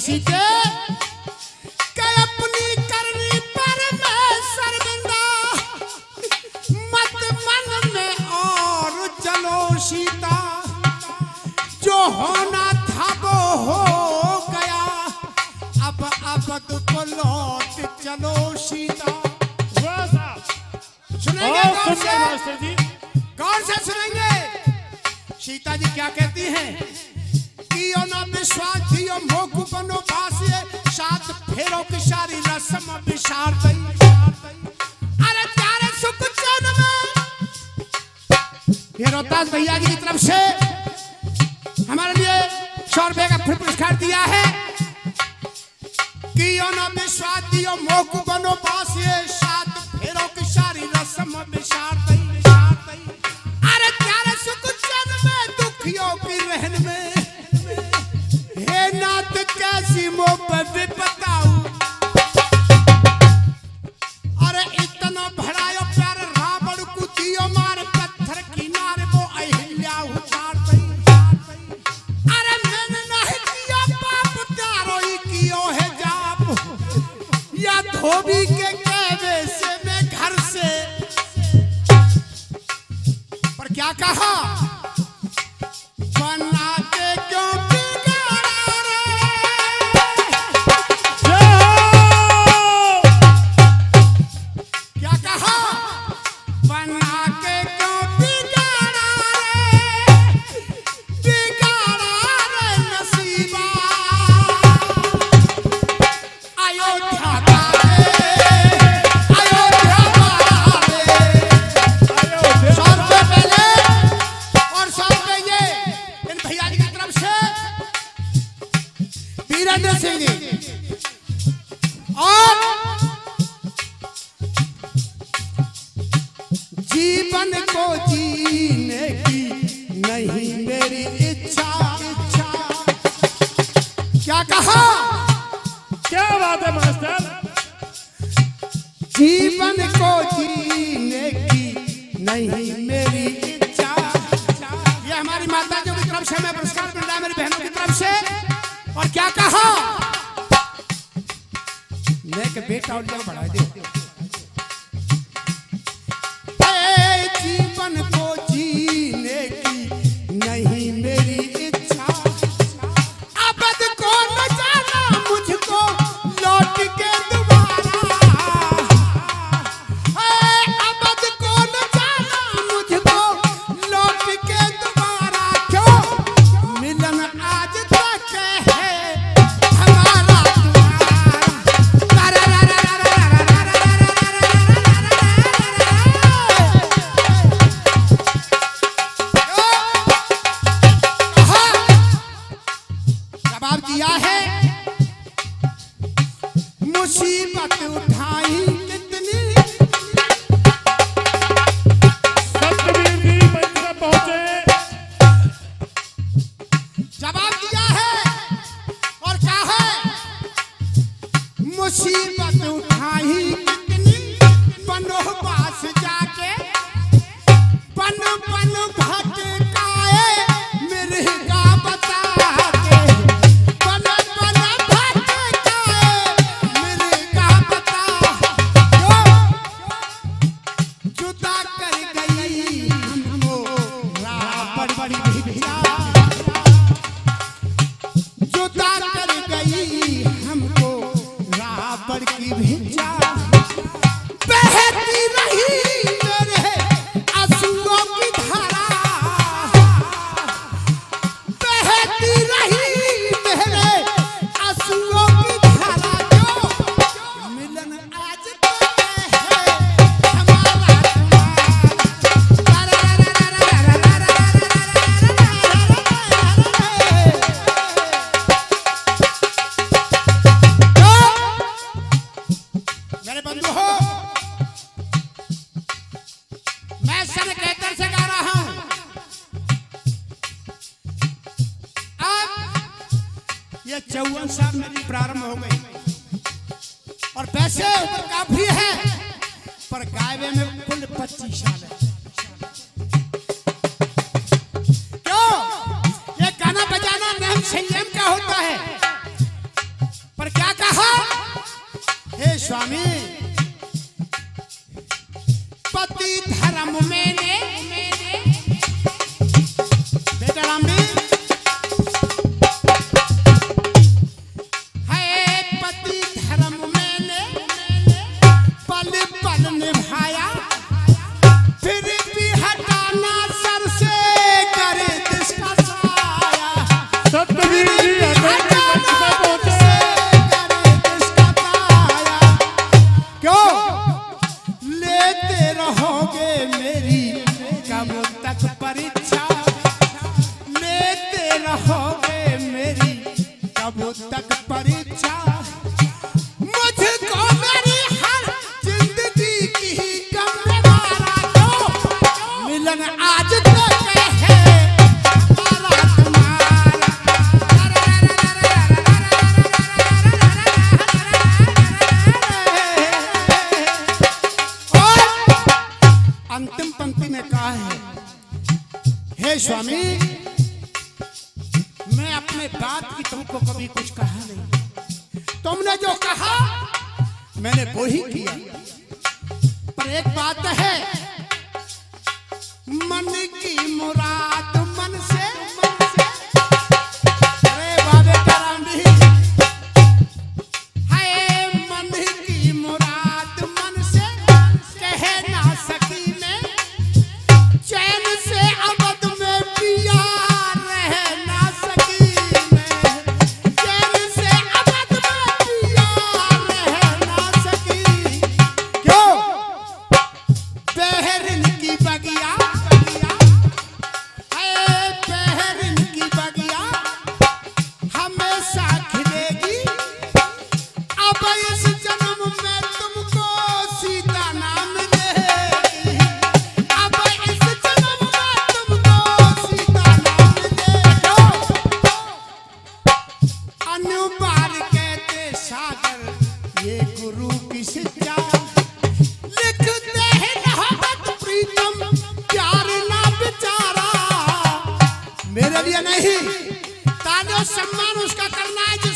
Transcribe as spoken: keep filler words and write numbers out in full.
सीते के अपनी करनी पर मैं शर्मिंदा, मत मन में और चलो सीता, जो होना था वो हो गया, अब अब को लौट चलो सीता। सुनेंगे गौर से, गौर से सुनेंगे। सीता जी क्या कहती हैं? कियो ना विश्वास थियो मोकु बनो बासिए, सात फेरों की सारी रस्म विचार गई। अरे तारे सुख चैन में ये रोहतास भैया की तरफ से हमारे लिए सौ रुपए का फिर पुरस्कार दिया है। कियो ना विश्वास थियो मोकु बनो बासिए, सात फेरों की सारी रस्म विचार गई। अरे तारे सुख चैन में दुखियों की रहन में, हे नाथ कैसी मोहब्बत बताऊं। अरे इतना भड़ायो प्यार रावण को दियो मार, पत्थर किनारे वो अहिल्या उतार गई। अरे मैंने नहीं किया पाप, तारो ही कियो है जाप, या धोबी के कहवे से मैं घर से। पर क्या कहा? बना के क्यों जीवन को जीने की नहीं मेरी इच्छा। क्या कहा? क्या बात है मास्टर? जीवन को जीने की नहीं मेरी इच्छा। ये हमारी माता जी की तरफ से मैं पुरस्कार मिल रहा है, मेरी बहनों की तरफ से। और क्या कहा? लेके बेटा और जब बढ़ा दे, जीवन को जीने की नहीं मेरी इच्छा। अबद को न जाना मुझको लौट के दोबारा, अबद को न जाना मुझको लौट के दोबारा। क्यों मिलन आज तक है हमारा मुसीबत उठाई कितनी, सतवीर जी मंच पर पहुंचे। जवाब दिया है और क्या है? मुसीबत उठाई कितनी, बनो पास जाके पन पन भटकाए मेरे का बता के, पन पन भटकाए मेरे का बता। जुदा कर गई हमको रावण बड़ी भिजा, जुदा कर गई हमको रावण की भिजा। बहती रही मेरे आंसुओं की धारा, बहती रही मेरे आंसुओं की धारा। जो मिलन आज तक है हमारा मेरे बंधु हो, मैं सन कहतर से गा रहा हूं। अब ये चौवन साल मेरी प्रारंभ हो गई और पैसे उम्र काफी है, पर गायबे में कुल पच्चीस साल है। क्यों? ये गाना बजाना नियम संयम का होता है। परीक्षा लेते रहोगे मेरी कब तक परीक्षा। मुझको मेरी हर जिंदगी की गमवारा दो, मिलन आज तो है हमारा तुम्हारा। और अंतिम पंक्ति में कहा है, हे स्वामी मैं अपने बात की तुमको कभी कुछ कहा नहीं, तुमने जो कहा मैंने वो ही किया। पर एक बात है, मन की मुराद मन से, मन से अरे बाबे करामी है, मन की मुराद मन से कह ना सकी मैं, चैन से अवध में पिया रह ना सकी मैं, चैन से अवध में पिया रह ना सकी। क्यों? बहरिन की बगिया, है बहरिन की बगिया हमेशा खिलेगी, अब इस जन्म में तुमको सीता नाम मिलेगी, अब इस जन्म में तुमको सीता नाम मिलेगी। अनुबार कहते सागर ये गुरु की शिक्षा, लिखते हैं मोहब्बत प्रीतम प्यार ना बेचारा। मेरे लिए नहीं, ताने और सम्मान उसका करना है जिस